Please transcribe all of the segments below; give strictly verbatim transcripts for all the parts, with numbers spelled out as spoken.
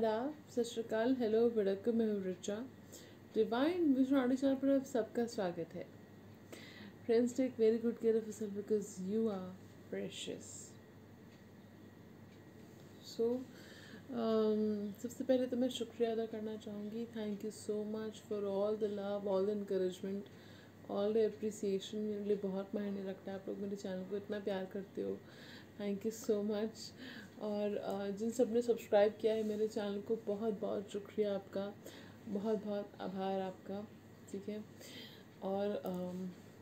आदाब, सत श्री अकाल, हेलो, वड़क्कम, मैं हूँ Richa. Divine vision audio channel पर आप सबका स्वागत है। Friends, take very good care of yourself because you are precious. So सबसे पहले तो मैं शुक्रिया अदा करना चाहूँगी। Thank you so much for all the love, all the encouragement, all the appreciation. मेरे लिए बहुत मायने रखता है, आप लोग मेरे चैनल को इतना प्यार करते हो। Thank you so much. और uh, जिन सब ने सब्सक्राइब किया है मेरे चैनल को, बहुत बहुत शुक्रिया आपका, बहुत बहुत आभार आपका। ठीक है। और um,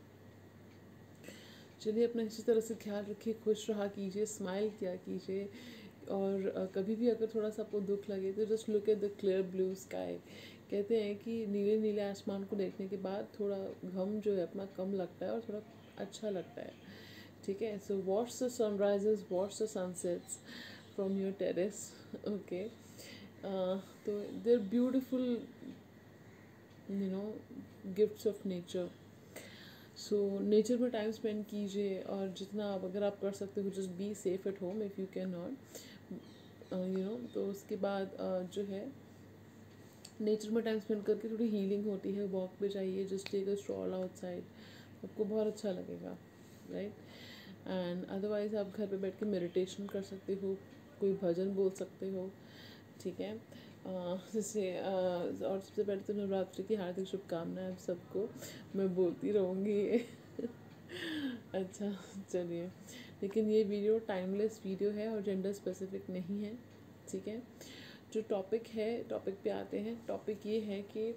चलिए अपना इसी तरह से ख्याल रखिए, खुश रहा कीजिए, स्माइल किया कीजिए। और uh, कभी भी अगर थोड़ा सा आपको दुख लगे तो just look at the clear blue sky. कहते हैं कि नीले नीले आसमान को देखने के बाद थोड़ा गम जो है अपना कम लगता है और थोड़ा अच्छा लगता है। ठीक है। So watch the sunrises, watch the sunsets from your terrace. Okay. तो they're beautiful you know gifts of nature. So nature में टाइम स्पेंड कीजिए, और जितना आप अगर आप कर सकते हो just be safe at home if you can not you know. तो उसके बाद uh, जो है नेचर में टाइम स्पेंड करके थोड़ी हीलिंग होती है। वॉक पे जाइए, just take a stroll outside, आपको बहुत अच्छा लगेगा, राइट। एंड अदरवाइज़ आप घर पे बैठ के मेडिटेशन कर सकते हो, कोई भजन बोल सकते हो। ठीक है। जैसे और सबसे पहले तो नवरात्रि की हार्दिक शुभकामनाएं आप सबको, मैं बोलती रहूँगी ये अच्छा, चलिए। लेकिन ये वीडियो टाइमलेस वीडियो है और जेंडर स्पेसिफिक नहीं है। ठीक है। जो टॉपिक है, टॉपिक पे आते हैं। टॉपिक ये है कि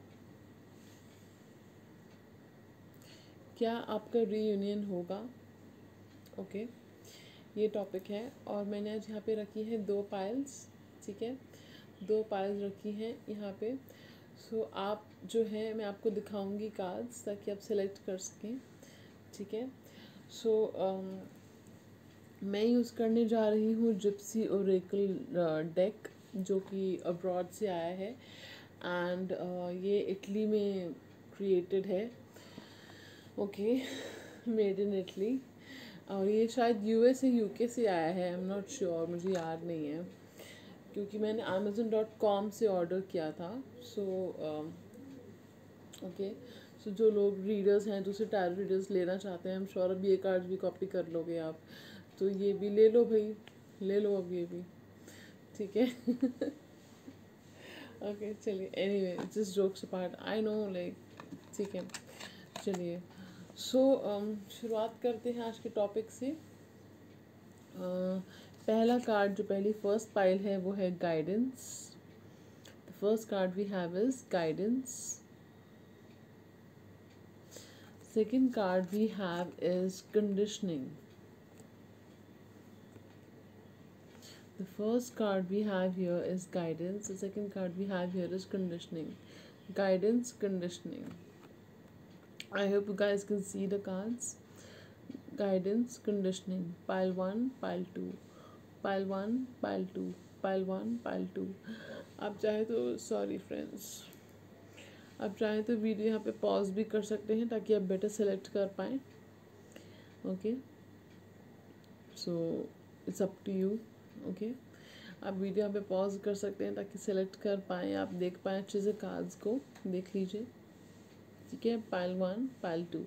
क्या आपका रीयूनियन होगा। ओके, ये टॉपिक है। और मैंने आज यहाँ पे रखी है दो पाइल्स। ठीक है, दो पाइल्स रखी हैं यहाँ पे। सो so, आप जो है मैं आपको दिखाऊंगी कार्ड्स ताकि आप सेलेक्ट कर सकें। ठीक है। सो so, um, मैं यूज़ करने जा रही हूँ जिप्सी ओरेकल डेक, जो कि अब्रॉड से आया है। एंड uh, ये इटली में क्रिएटेड है। Okay, made in Italy. और ये शायद यूएस या यूके से आया है, आई एम नॉट श्योर, मुझे याद नहीं है, क्योंकि मैंने अमेज़न डॉट कॉम से ऑर्डर किया था। सो ओके, सो जो लोग रीडर्स हैं, दूसरे टायर रीडर्स लेना चाहते हैं, आई एम श्योर अब ये कार्ड भी कॉपी कर लोगे आप, तो ये भी ले लो भाई, ले लो अब ये भी। ठीक है। ओके, चलिए, anyway just jokes apart, I know like, ठीक है। चलिए, सो so, um, शुरुआत करते हैं आज के टॉपिक से। uh, पहला कार्ड, जो पहली फर्स्ट पाइल है, वो है guidance. The first card we have is guidance. Second card we have is conditioning. The first card we have here is guidance, the second card we have here is conditioning. Guidance, conditioning. I hope you guys can see the cards. Guidance, conditioning. Pile one, pile two, pile one, pile two, pile one, pile two. आप चाहे तो sorry friends, आप चाहे तो video यहाँ पे pause भी कर सकते हैं ताकि आप बेटर सेलेक्ट कर पाएँ। Okay, so it's up to you. Okay, आप वीडियो यहाँ पे पॉज कर सकते हैं ताकि सेलेक्ट कर पाएँ, आप देख पाएँ अच्छे से कार्ड्स को, देख लीजिए। ठीक है, pile one, pile two.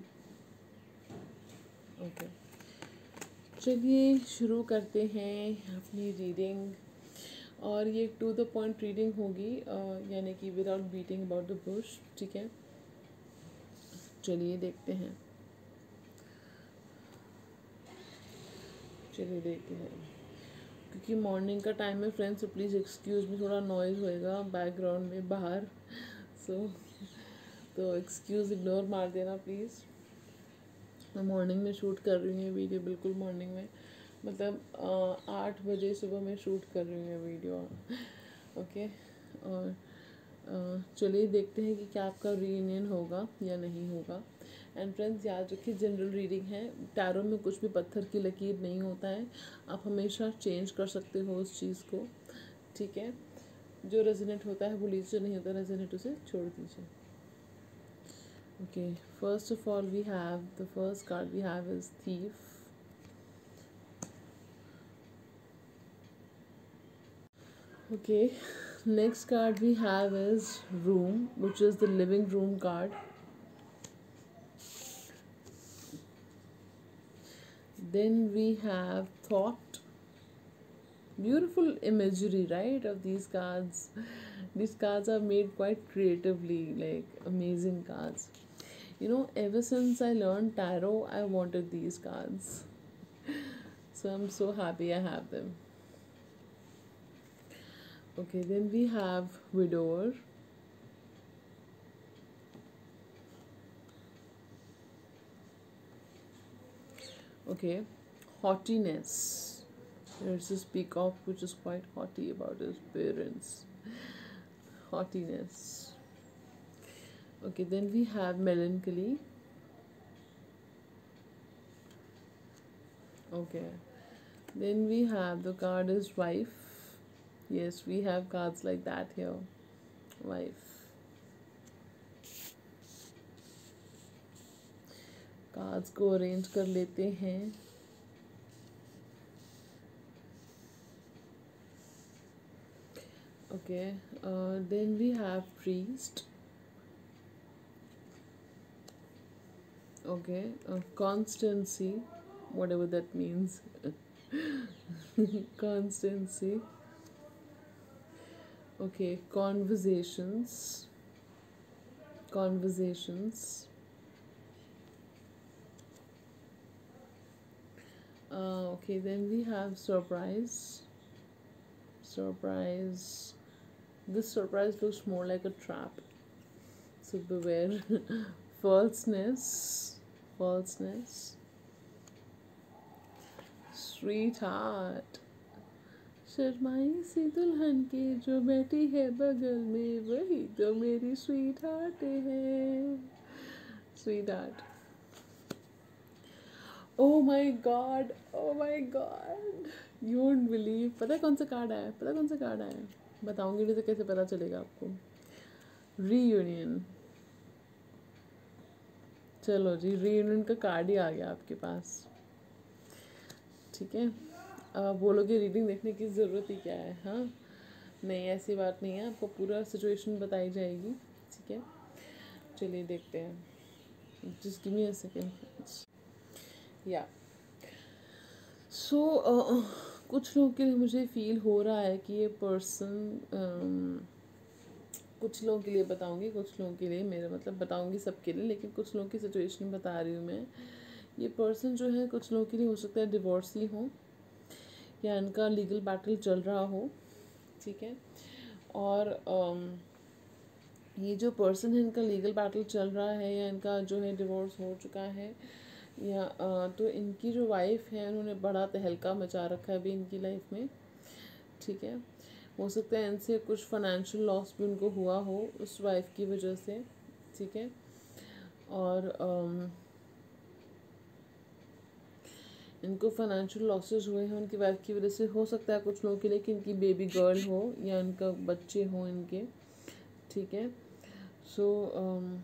Okay, चलिए शुरू करते हैं अपनी रीडिंग। और ये टू द पॉइंट रीडिंग होगी, यानी कि without beating about the bush. ठीक है, चलिए देखते हैं, चलिए देखते हैं। क्योंकि मॉर्निंग का टाइम है फ्रेंड्स, तो प्लीज़ एक्सक्यूज़ मी, थोड़ा नॉइज़ होएगा बैकग्राउंड में बाहर। सो so, तो एक्सक्यूज़ इग्नोर मार देना प्लीज़। मैं मॉर्निंग में शूट कर रही हूँ वीडियो, बिल्कुल मॉर्निंग में, मतलब आठ बजे सुबह में शूट कर रही हूँ वीडियो। ओके, और चलिए देखते हैं कि क्या आपका रीयूनियन होगा या नहीं होगा। एंड फ्रेंड्स, याद रखिए जनरल रीडिंग है, टैरो में कुछ भी पत्थर की लकीर नहीं होता है, आप हमेशा चेंज कर सकते हो उस चीज़ को। ठीक है, जो रेजोनेट होता है वो लीजिए, जो नहीं होता रेजोनेट उसे छोड़ दीजिए। Okay, first of all we have, the first card we have is Thief. Okay, next card we have is room, which is the living room card. Then we have thought. Beautiful imagery, right, of these cards. These cards are made quite creatively, like amazing cards. You know, ever since I learned tarot, I wanted these cards. So I'm so happy I have them. Okay, then we have widower. Okay, haughtiness. There's this peacock which is quite haughty about his parents. Haughtiness. Okay, then we have melancholy. Okay, then we have the card is wife. Yes, we have cards like that here. Wife. Cards को arrange कर लेते हैं. Okay, uh, then we have priest. Okay, uh, constancy, whatever that means. Constancy. Okay, conversations. Conversations. Uh, okay, then we have surprise. Surprise. This surprise looks more like a trap, so beware. Falseness. Falseness. Sweetheart. शर्माई सी दुल्हन के जो बैठी है बगल में, वही तो मेरी स्वीट हार्ट है. Sweet heart. Oh my god, oh my god, you won't believe. पता है कौन सा कार्ड आया? पता है कौन सा कार्ड आया? बताऊंगी नहीं तो कैसे पता चलेगा आपको. रीयूनियन. चलो जी, रीयूनियन का कार्ड ही आ गया आपके पास. ठीक है, अब बोलोगे रीडिंग देखने की ज़रूरत ही क्या है. हाँ, नहीं, ऐसी बात नहीं है. आपको पूरा सिचुएशन बताई जाएगी. ठीक है, चलिए देखते हैं. Just give me a second. या सो कुछ लोगों के लिए मुझे फील हो रहा है कि ये पर्सन, um, कुछ लोगों के लिए बताऊंगी, कुछ लोगों के लिए, मेरा मतलब बताऊंगी सबके लिए, लेकिन कुछ लोगों की सिचुएशन बता रही हूँ मैं. ये पर्सन जो है कुछ लोगों के लिए हो सकता है डिवोर्सी हो, या इनका लीगल बैटल चल रहा हो. ठीक है, और um, ये जो पर्सन है इनका लीगल बैटल चल रहा है, या इनका जो है डिवोर्स हो चुका है, या आ, तो इनकी जो वाइफ है उन्होंने बड़ा तहलका मचा रखा है अभी इनकी लाइफ में. ठीक है, हो सकता है इनसे कुछ फाइनेंशियल लॉस भी उनको हुआ हो उस वाइफ की वजह से. ठीक है, और आम, इनको फाइनेंशियल लॉसेस हुए हैं उनकी वाइफ की वजह से. हो सकता है कुछ लोगों के लिए कि इनकी बेबी गर्ल हो या इनका बच्चे हों इनके. ठीक है, सो so,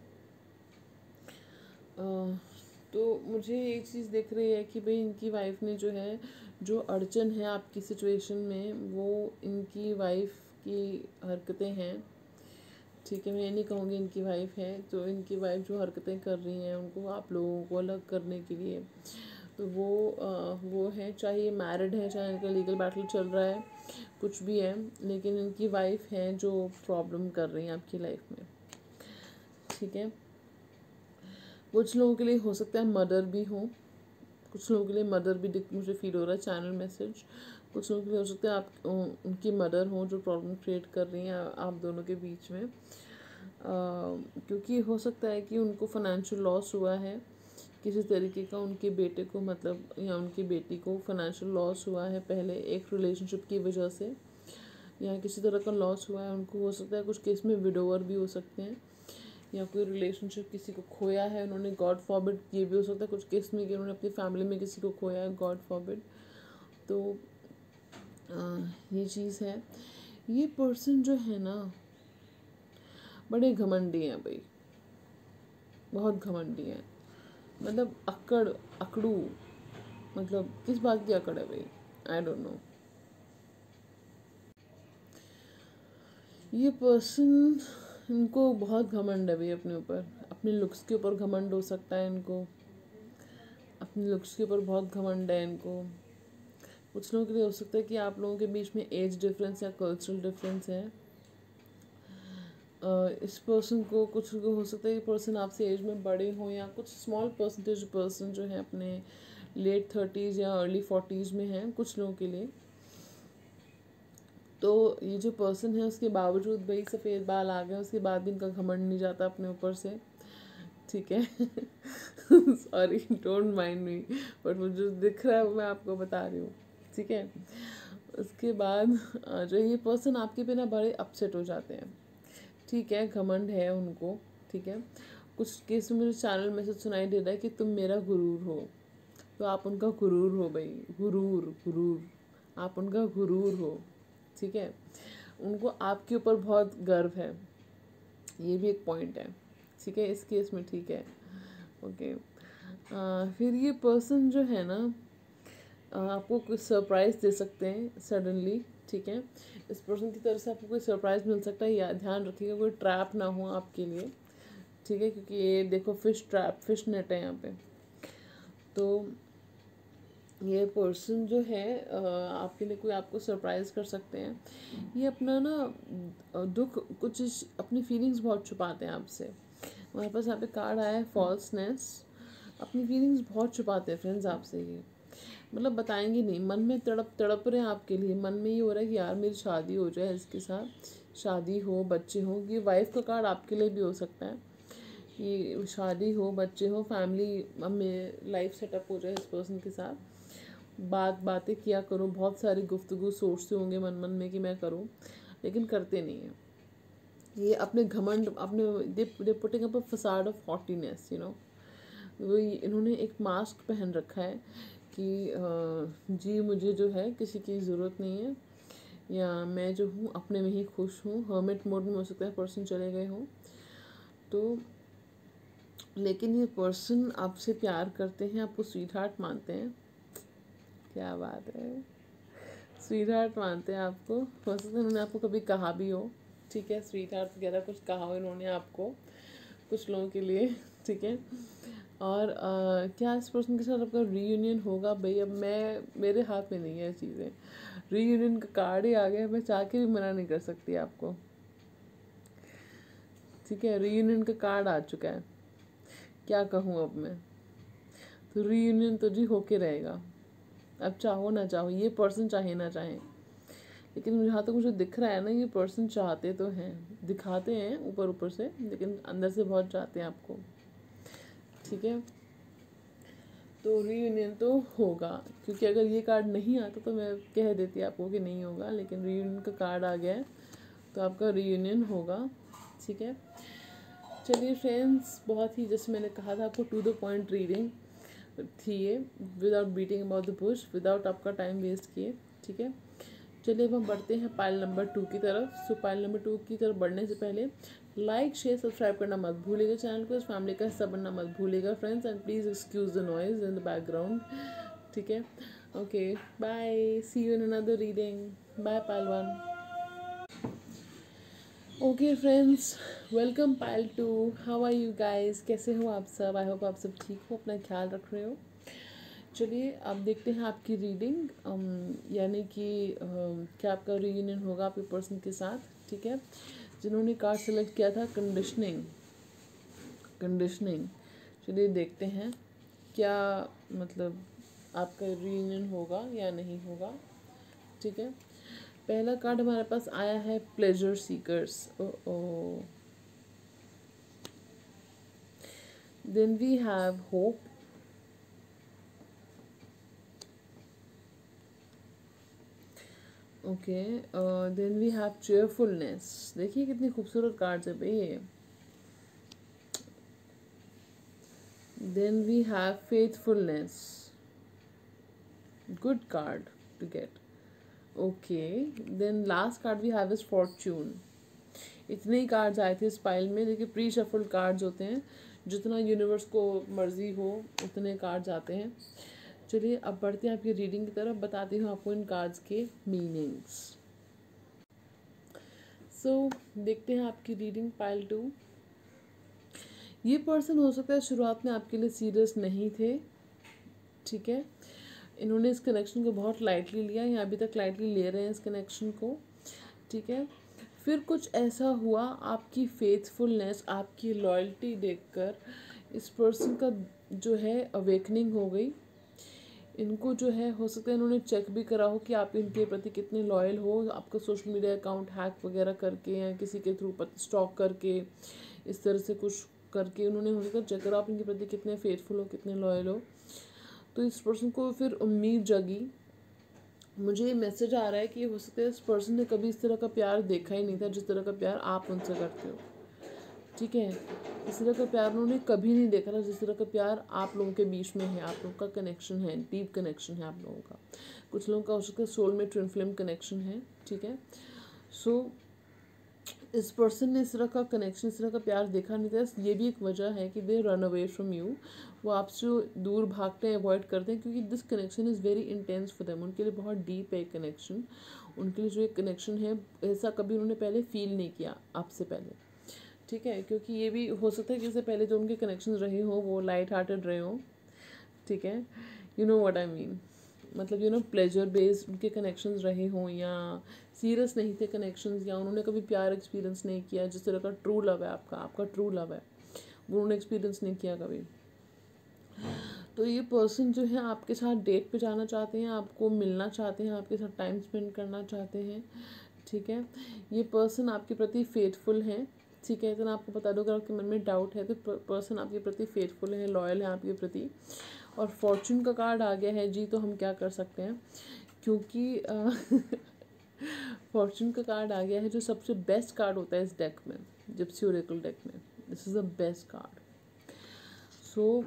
तो मुझे एक चीज़ दिख रही है कि भाई इनकी वाइफ ने जो है, जो अड़चन है आपकी सिचुएशन में, वो इनकी वाइफ की हरकतें हैं. ठीक है, मैं ये नहीं कहूँगी इनकी वाइफ है, तो इनकी वाइफ जो हरकतें कर रही हैं उनको आप लोगों को अलग करने के लिए, तो वो आ, वो है, चाहे ये मैरिड है, चाहे इनका लीगल बैटल चल रहा है, कुछ भी है, लेकिन इनकी वाइफ है जो प्रॉब्लम कर रही हैं आपकी लाइफ में. ठीक है, कुछ लोगों के लिए हो सकता है मदर भी हो, कुछ लोगों के लिए मदर भी मुझे फील हो रहा है चैनल मैसेज. कुछ लोगों के लिए हो सकता है आप उनकी मदर हो जो प्रॉब्लम क्रिएट कर रही हैं आप दोनों के बीच में. आ, क्योंकि हो सकता है कि उनको फाइनेंशियल लॉस हुआ है किसी तरीके का, उनके बेटे को मतलब या उनकी बेटी को फाइनेंशियल लॉस हुआ है पहले एक रिलेशनशिप की वजह से, या किसी तरह का लॉस हुआ है उनको. हो सकता है कुछ केस में विडोवर भी हो सकते हैं, या कोई रिलेशनशिप किसी को खोया है उन्होंने, गॉड फॉरबिड. ये भी हो सकता है कुछ केस में कि उन्होंने अपनी फैमिली में किसी को खोया है, गॉड फॉरबिड. तो आ, ये चीज़ है. ये पर्सन जो है ना बड़े घमंडी हैं भाई, बहुत घमंडी हैं. मतलब अकड़ अकड़ू, मतलब किस बात की अकड़ है भाई, आई डोंट नो. ये पर्सन, इनको बहुत घमंड है भाई अपने ऊपर, अपने लुक्स के ऊपर घमंड हो सकता है इनको, अपने लुक्स के ऊपर बहुत घमंड है इनको। कुछ लोगों के लिए हो सकता है कि आप लोगों के बीच में एज डिफरेंस या कल्चरल डिफरेंस है। इस पर्सन को, कुछ को हो सकता है कि पर्सन आपसे एज में बड़े हों, या कुछ स्मॉल परसेंटेज पर्सन जो है अपने लेट थर्टीज़ या अर्ली फोर्टीज़ में हैं कुछ लोगों के लिए। तो ये जो पर्सन है उसके बावजूद भाई सफ़ेद बाल आ गए, उसके बाद भी इनका घमंड नहीं जाता अपने ऊपर से, ठीक है। Sorry, don't mind me, but वो जो दिख रहा है वो मैं आपको बता रही हूँ, ठीक है। उसके बाद जो ये पर्सन आपके बिना बड़े अपसेट हो जाते हैं, ठीक है, घमंड है उनको, ठीक है। कुछ केस में मुझे चैनल मैसेज सुनाई दे रहा है कि तुम मेरा गुरूर हो, तो आप उनका गुरूर हो भाई, गुरूर गुरूर, आप उनका गुरूर हो, ठीक है। उनको आपके ऊपर बहुत गर्व है, ये भी एक पॉइंट है, ठीक है, इस केस में, ठीक है, ओके। आ, फिर ये पर्सन जो है ना, आपको कुछ सरप्राइज़ दे सकते हैं सडनली, ठीक है। इस पर्सन की तरफ से आपको कोई सरप्राइज़ मिल सकता है, या ध्यान रखिएगा कोई ट्रैप ना हो आपके लिए, ठीक है, क्योंकि ये देखो फिश ट्रैप, फिश नेट है यहाँ पे। तो ये पर्सन जो है आपके लिए कोई आपको सरप्राइज़ कर सकते हैं। ये अपना ना दुख, कुछ अपनी फीलिंग्स बहुत छुपाते हैं आपसे। हमारे पास यहाँ पे कार्ड आया है फॉल्सनेस, अपनी फीलिंग्स बहुत छुपाते हैं फ्रेंड्स आपसे। ये मतलब बताएंगे नहीं, मन में तड़प तड़प रहे हैं आपके लिए, मन में ये हो रहा है कि यार मेरी शादी हो जाए इसके साथ, शादी हो, बच्चे हो। ये वाइफ का कार्ड आपके लिए भी हो सकता है, ये शादी हो, बच्चे हो, फैमिली में लाइफ सेटअप हो जाए इस पर्सन के साथ। बात बातें किया करो, बहुत सारी गुफ्तगू सोचते होंगे मन मन में कि मैं करूं, लेकिन करते नहीं हैं। ये अपने घमंड, अपने they putting up a facade of hotness, you know. वो इन्होंने एक मास्क पहन रखा है कि जी मुझे जो है किसी की ज़रूरत नहीं है, या मैं जो हूँ अपने में ही खुश हूँ। हर्मिट मोड में हो सकता है पर्सन चले गए हों तो, लेकिन ये पर्सन आपसे प्यार करते हैं, आपको स्वीट हार्ट मानते हैं। क्या बात है, स्वीट हार्ट मानते हैं आपको। हो सकता है उन्होंने आपको कभी कहा भी हो, ठीक है, स्वीट हार्ट वगैरह कुछ कहा हो इन्होंने आपको कुछ लोगों के लिए, ठीक है। और आ, क्या इस पर्सन के साथ आपका रीयूनियन होगा भाई? अब मैं, मेरे हाथ में नहीं है चीज़ें, रीयूनियन का कार्ड ही आ गया, मैं चाह के भी मना नहीं कर सकती आपको, ठीक है। रीयूनियन का कार्ड आ चुका है, क्या कहूँ अब मैं। तो रीयूनियन तो जी होके रहेगा, अब चाहो ना चाहो, ये पर्सन चाहे ना चाहे, लेकिन जहाँ तक मुझे दिख रहा है ना, ये पर्सन चाहते तो हैं, दिखाते हैं ऊपर ऊपर से, लेकिन अंदर से बहुत चाहते हैं आपको, ठीक है। तो रीयूनियन तो होगा, क्योंकि अगर ये कार्ड नहीं आता तो मैं कह देती आपको कि नहीं होगा, लेकिन रीयूनियन का कार्ड आ गया है तो आपका रीयूनियन होगा, ठीक है। चलिए फ्रेंड्स, बहुत ही, जैसे मैंने कहा था आपको, टू द पॉइंट रीडिंग थी ये, without beating about the bush, without आपका टाइम वेस्ट किए, ठीक है। चलिए अब हम बढ़ते हैं पाइल नंबर टू की तरफ। सो पाइल नंबर टू की तरफ बढ़ने से पहले लाइक शेयर सब्सक्राइब करना मत भूलिएगा, चैनल को, इस फैमिली का हिस्सा बनना मत भूलिएगा friends, and please excuse the noise in the background, ठीक है। Okay, bye, see you in another reading, bye pile one. Okay friends, welcome pile two, how are you guys, कैसे हो आप सब? आई होप आप सब ठीक हो, अपना ख्याल रख रहे हो। चलिए अब देखते हैं आपकी रीडिंग, यानी कि क्या आपका रीयूनियन होगा आपके पर्सन के साथ, ठीक है। जिन्होंने कार्ड सेलेक्ट किया था कंडीशनिंग, कंडीशनिंग, चलिए देखते हैं क्या मतलब आपका रीयूनियन होगा या नहीं होगा, ठीक है। पहला कार्ड हमारे पास आया है pleasure seekers, oh oh then we have hope, okay, then we have cheerfulness. देखिए कितनी खूबसूरत कार्ड्स है भाई ये। Then we have faithfulness, good card to get, okay. Then last card we have is fortune. इतने ही कार्ड्स आए थे इस पाइल में, देखिए प्री शफल्ड कार्ड्स होते हैं, जितना यूनिवर्स को मर्जी हो उतने कार्ड्स आते हैं। चलिए अब बढ़ते हैं आपकी रीडिंग की तरफ, बताती हूँ आपको इन कार्ड्स के मीनिंग्स। सो so, देखते हैं आपकी रीडिंग पाइल टू। ये पर्सन हो सकता है शुरुआत में आपके लिए सीरियस नहीं थे, ठीक है, इन्होंने इस कनेक्शन को बहुत लाइटली लिया या अभी तक लाइटली ले रहे हैं इस कनेक्शन को, ठीक है। फिर कुछ ऐसा हुआ, आपकी फेथफुलनेस, आपकी लॉयल्टी देखकर इस पर्सन का जो है अवेकनिंग हो गई। इनको जो है हो सकता है इन्होंने चेक भी करा हो कि आप इनके प्रति कितने लॉयल हो, आपका सोशल मीडिया अकाउंट हैक वगैरह करके या किसी के थ्रू स्टॉक करके इस तरह से कुछ करके उन्होंने हो सकता है चेक करा आप इनके प्रति कितने फेथफुल हो, कितने लॉयल हो। तो इस पर्सन को फिर उम्मीद जगी। मुझे ये मैसेज आ रहा है कि हो सकता है इस पर्सन ने कभी इस तरह का प्यार देखा ही नहीं था जिस तरह का प्यार आप उनसे करते हो, ठीक है। इस तरह का प्यार उन्होंने कभी नहीं देखा था जिस तरह का प्यार आप लोगों के बीच में है, आप लोगों का कनेक्शन है, डीप कनेक्शन है आप लोगों का। कुछ लोगों का हो सकता है सोल में ट्विन फ्लेम कनेक्शन है, ठीक है। सो so, इस पर्सन ने इस तरह का कनेक्शन, इस तरह का प्यार देखा नहीं था। ये भी एक वजह है कि they run away from you, वो आपसे दूर भागते हैं, अवॉइड करते हैं, क्योंकि this connection is very intense for them. उनके लिए बहुत डीप है कनेक्शन, उनके लिए जो एक कनेक्शन है ऐसा कभी उन्होंने पहले फील नहीं किया आपसे पहले, ठीक है। क्योंकि ये भी हो सकता है कि इससे पहले जो उनके कनेक्शन रहे हों वो लाइट हार्टेड रहे हों, ठीक है, you know what I mean, मतलब यू नो प्लेजर बेस्ड उनके कनेक्शंस रहे हों या सीरियस नहीं थे कनेक्शंस, या उन्होंने कभी प्यार एक्सपीरियंस नहीं किया जिस तरह का ट्रू लव है आपका, आपका ट्रू लव है वो उन्होंने एक्सपीरियंस नहीं किया कभी। तो ये पर्सन जो है आपके साथ डेट पे जाना चाहते हैं, आपको मिलना चाहते हैं, आपके साथ टाइम स्पेंड करना चाहते हैं, ठीक है। ये पर्सन आपके प्रति फेथफुल है, ठीक है। इतना आपको बता दो, अगर आपके मन में डाउट है तो पर्सन आपके प्रति फेथफुल है, लॉयल है आपके प्रति। और फॉर्चून का कार्ड आ गया है जी, तो हम क्या कर सकते हैं, क्योंकि फॉर्चून का कार्ड आ गया है जो सबसे बेस्ट कार्ड होता है इस डेक में, जिप्सी ओरेकल डेक में। This is the best card. So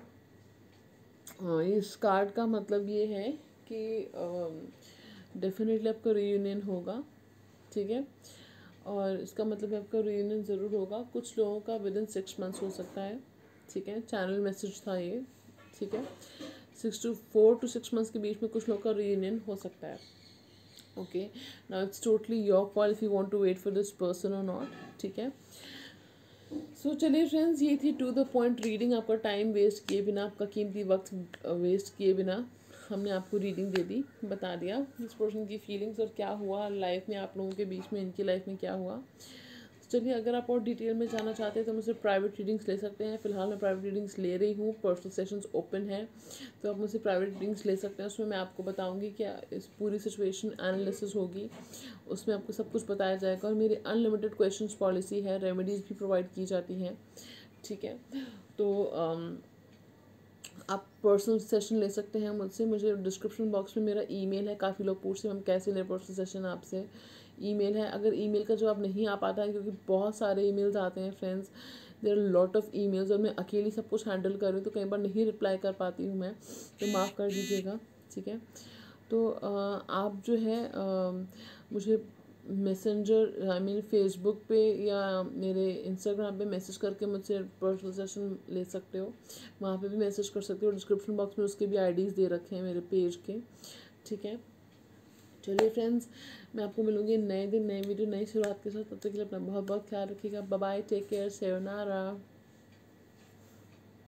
इस कार्ड का मतलब ये है कि डेफिनेटली uh, आपका रीयूनियन होगा, ठीक है। और इसका मतलब आपका रीयूनियन ज़रूर होगा। कुछ लोगों का विद इन सिक्स मंथ्स हो सकता है, ठीक है। चैनल मैसेज था ये, ठीक है। Six to four to six months के बीच में कुछ लोगों का रीयूनियन हो सकता है, okay. Now it's totally your call if you want to wait for this person और नॉट, ठीक है। सो so, चलिए फ्रेंड्स, ये थी टू द पॉइंट रीडिंग। आपका टाइम वेस्ट किए बिना, आपका कीमती वक्त वेस्ट किए बिना हमने आपको रीडिंग दे दी, बता दिया इस पर्सन की फीलिंग्स और क्या हुआ लाइफ में आप लोगों के बीच में, इनकी लाइफ में क्या हुआ। चलिए, अगर आप और डिटेल में जाना चाहते हैं तो मुझसे प्राइवेट रीडिंग्स ले सकते हैं। फिलहाल मैं प्राइवेट रीडिंग्स ले रही हूँ, पर्सनल सेशंस ओपन है, तो आप मुझसे प्राइवेट रीडिंग्स ले सकते हैं। उसमें मैं आपको बताऊँगी कि इस पूरी सिचुएशन एनालिसिस होगी, उसमें आपको सब कुछ बताया जाएगा। और मेरी अनलिमिटेड क्वेश्चंस पॉलिसी है, रेमेडीज़ भी प्रोवाइड की जाती हैं, ठीक है। तो um, आप पर्सनल सेशन ले सकते हैं मुझसे। मुझे डिस्क्रिप्शन बॉक्स में मेरा ईमेल है, काफ़ी लोग पूछते हैं हम कैसे लें पर्सनल सेशन आपसे, ईमेल है। अगर ईमेल का जवाब नहीं आ पाता है, क्योंकि बहुत सारे ईमेल्स आते हैं friends, there are lot of emails और मैं अकेली सब कुछ हैंडल कर रही हूँ, तो कई बार नहीं रिप्लाई कर पाती हूँ मैं, तो माफ़ कर दीजिएगा, ठीक है। तो आप जो है मुझे मैसेंजर आई मीन फेसबुक पे या मेरे इंस्टाग्राम पे मैसेज करके मुझसे पर्सनल सेशन ले सकते हो, वहाँ पे भी मैसेज कर सकते हो। डिस्क्रिप्शन बॉक्स में उसके भी आईडीज़ दे रखे हैं मेरे पेज के, ठीक है। चलिए फ्रेंड्स, मैं आपको मिलूँगी नए दिन, नए वीडियो, नई शुरुआत के साथ। तब तक के लिए अपना बहुत बहुत ख्याल रखिएगा। Bye bye, take care, sayonara।